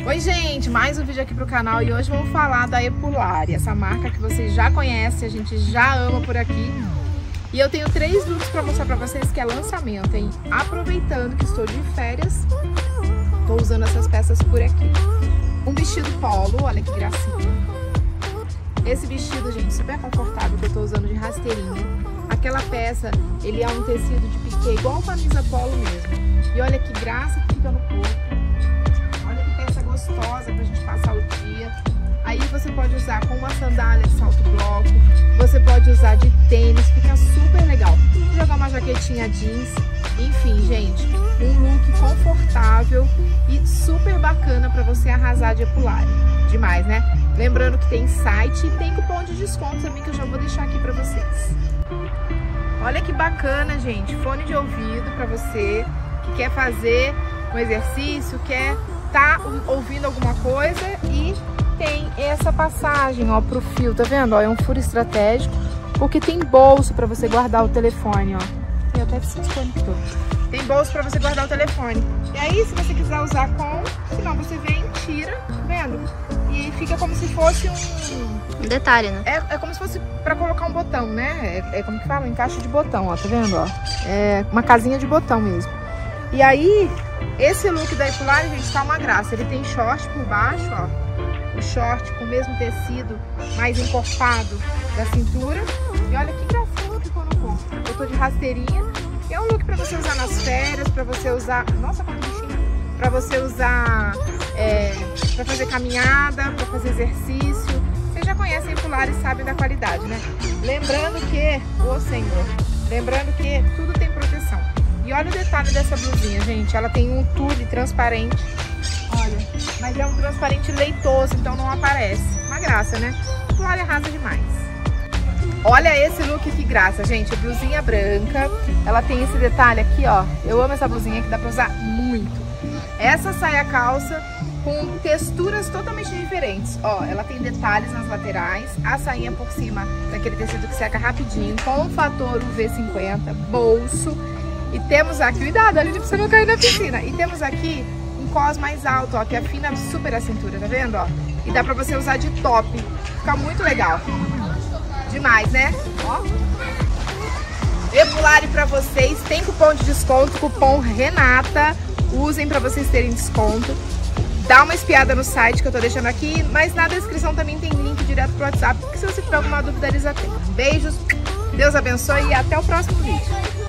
Oi gente, mais um vídeo aqui pro canal e hoje vamos falar da Epulari, essa marca que vocês já conhecem, a gente já ama por aqui. E eu tenho 3 looks pra mostrar pra vocês que é lançamento, hein? Aproveitando que estou de férias, tô usando essas peças por aqui. Um vestido polo, olha que gracinha. Esse vestido, gente, super confortável que eu tô usando de rasteirinha. Aquela peça, ele é um tecido de piquê, igual camisa polo mesmo. E olha que graça que fica no corpo. Olha que peça gostosa pra gente passar o dia. Aí você pode usar com uma sandália de salto bloco. Você pode usar de tênis, fica super legal. Jogar uma jaquetinha jeans. Enfim, gente, um look confortável e super bacana pra você arrasar de Epulari. Demais, né? Lembrando que tem site e tem cupom de desconto também que eu já vou deixar aqui pra vocês. Olha que bacana, gente. Fone de ouvido pra você que quer fazer um exercício, quer tá ouvindo alguma coisa e tem essa passagem, ó, pro fio, tá vendo? Ó, é um furo estratégico, porque tem bolso pra você guardar o telefone, ó. E até se desconectou. Tem bolso pra você guardar o telefone. E aí, se você quiser usar com, se não, você vem, tira, tá vendo? E fica como se fosse um detalhe, né? É como se fosse pra colocar um botão, né? É como que fala? Um encaixe de botão, ó, tá vendo, ó? É uma casinha de botão mesmo. E aí, esse look da Epulari, gente, tá uma graça. Ele tem short por baixo, ó. O short com o mesmo tecido, mais encorpado da cintura. E olha que gracinha que ficou no corpo. Eu tô de rasteirinha. E é um look pra você usar nas férias, pra você usar... Nossa, quanto bichinho! Pra você usar pra fazer caminhada, pra fazer exercício. Vocês já conhecem a Epulari e sabem da qualidade, né? Lembrando que... Ô, Senhor! Lembrando que tudo tem proteção. E olha o detalhe dessa blusinha, gente. Ela tem um tule transparente. Olha, mas é um transparente leitoso, então não aparece. Uma graça, né? Epulari arrasa demais. Olha esse look, que graça, gente. Blusinha branca. Ela tem esse detalhe aqui, ó. Eu amo essa blusinha que dá pra usar muito. Essa saia calça com texturas totalmente diferentes. Ó, ela tem detalhes nas laterais. A sainha por cima daquele tecido que seca rapidinho. Com o fator UV50, bolso. E temos aqui, cuidado, ali pra você não cair na piscina. E temos aqui um cos mais alto, ó, que afina super a cintura, tá vendo, ó? E dá pra você usar de top. Fica muito legal. Demais, né? Ó. Epulari pra vocês, tem cupom de desconto, cupom Renata. Usem pra vocês terem desconto. Dá uma espiada no site que eu tô deixando aqui, mas na descrição também tem link direto pro WhatsApp, que se você tiver alguma dúvida eles atendem. Beijos, Deus abençoe e até o próximo vídeo.